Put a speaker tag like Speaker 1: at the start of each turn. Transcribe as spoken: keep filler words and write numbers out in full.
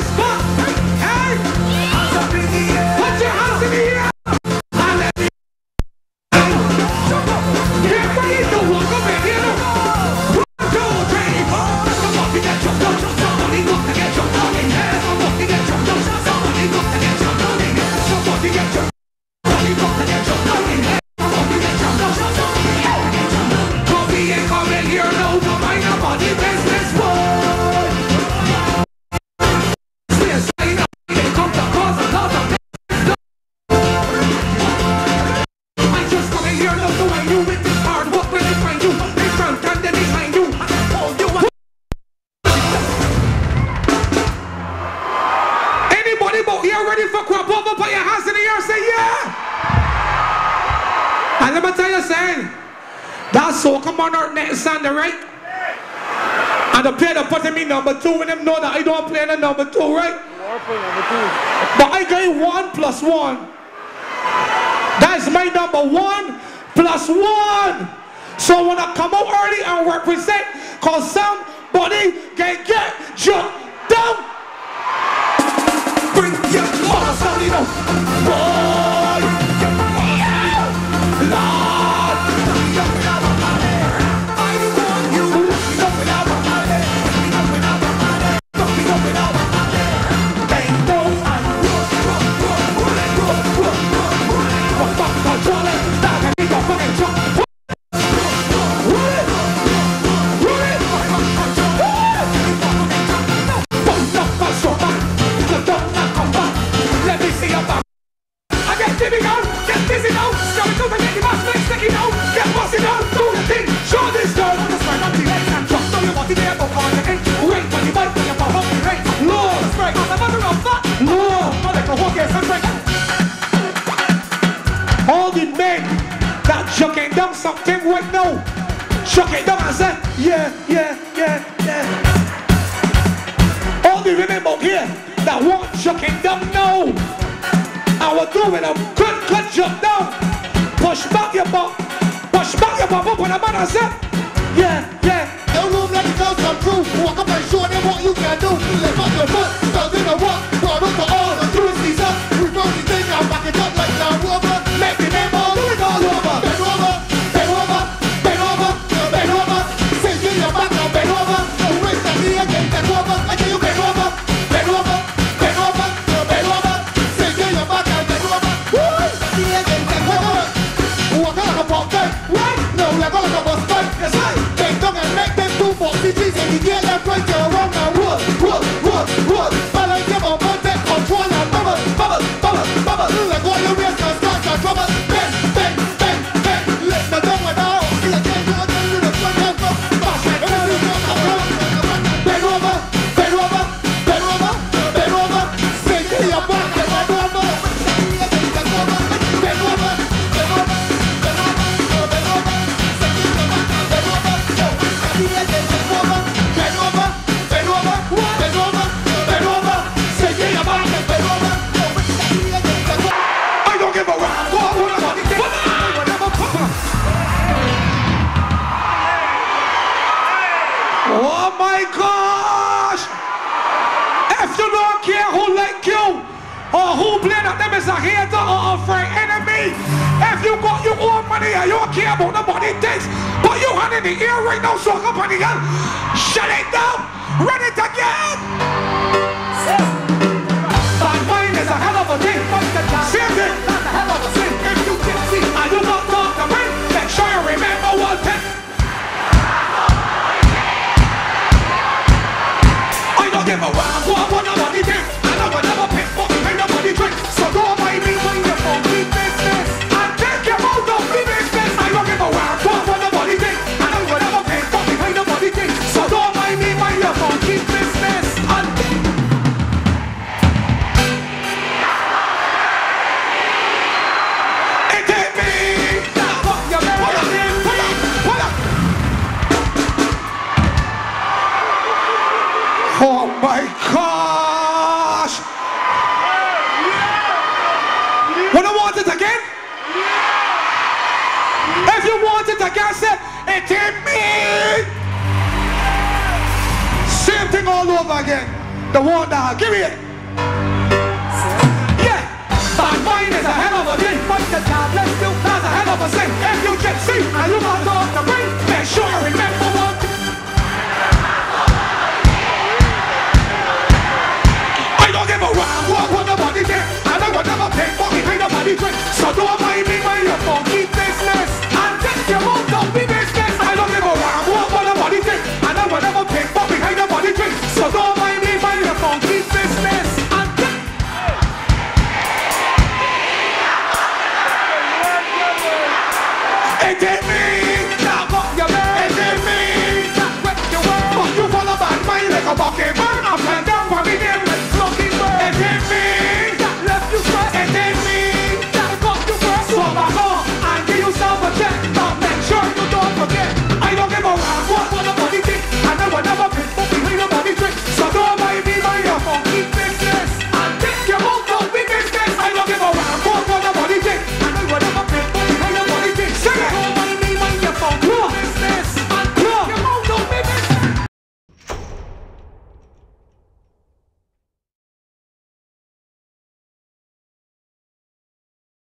Speaker 1: this spot. Hey, hands up in the air. Put your hands in the air. And let me jump up. Get ready to walk up in here. One, two, three, four. Somebody get jumped up. Somebody got to get jumped up in here. Somebody get jumped up. Somebody got to get jumped up in here. Somebody get jumped up. Somebody got to get jumped up in here. Somebody get jumped up. Somebody got to get jumped up. Coffee ain't coming here. No, no, mind nobody business, boy. That soca monarch next on the right. And the player that put him in number two, and them know that I don't play in the number two, right? But I got one plus one. That's my number one plus one. So when I come out early and represent, cause somebody can get jumped down. Bring your mother, somebody know. Boy, yeah, Lord. All the men that chucking down something right now, chuck it down and say, yeah, yeah, yeah, yeah. All the women out here that want chucking down now, I will do it a good, good jump down. Push back your butt, push back your butt up on the man and say, yeah, yeah.
Speaker 2: No room, let the girls come through. Walk up and show them what you can do. Lift up your foot, start in the walk. Brought up for all the tourists up. Reverse the thing, now back it up like now rubber. Make the name all, do it all over. Bend over, bend over, bend over, bend over. Say to your back now, bend over. Don't raise that knee again, bend over. I tell you bend over, bend over, bend over, bend over. Say to your back now, bend over. Woo! Knee again, bend over. Walk like a pop gun, right? No, like all like a bus gun. That's right. Bend down and make them do forty trees and you get left right to around now. Wood, wood, wood, wood. Balance them on one back, control and bubble, bubble, bubble, bubble. Like all your wheels can start to trouble. Bend, bend, bend, bend. Let me down with now. See I can't do it, then do the front and front. Bash it, and then you come around. Bend over, bend over, bend over, bend over. Say to your back, bend over. Bend over, bend over, bend over, bend over, bend over. Say to your back, bend over. Bend over, bend over, bend over, bend over, bend over. Say to your back, bend over.
Speaker 1: I don't give a rap. Go on, go on, go on. Oh my gosh! If you don't care who like you or who blame at them as a hater or a friend enemy, if you got your own money and you don't care about nobody thinks, but you hand in the ear right now, so up on the gun, shut it down, run it again. Bad mind is a hell of a thing. Same thing. That's a hell of a thing. If you can see, I do not talk to me. Make sure you remember one thing. I don't give a rap what nobody thinks. I know I never pick what ain't nobody drink. So don't mind me when you're from the business. And take your mouth off the business. I don't give a rap what nobody thinks. I know I never pick what ain't nobody thinks. So don't mind me when you're from the business. And oh my gosh! Wanna want it again? If you want it again, say it ain't me! Same thing all over again. The water, give me it. Yeah, bad mind is a hell of a thing. Fight the tablet still, that's a hell of a thing. If you get sick and you got off the ring, make sure you remember one. I don't give a rap what, what nobody think. And I will never pay for behind nobody drink. So don't mind me by your funky business. And take your mouth, don't be business. I don't give a rap what, what nobody think. And I will never pay for behind nobody drink. So don't mind me by your funky business. And take it ain't me. Now fuck your man. It ain't me. Now wreck your world. But you follow bad mind like a bucket bird. I'm playing down for me name like smoking bird. It ain't me.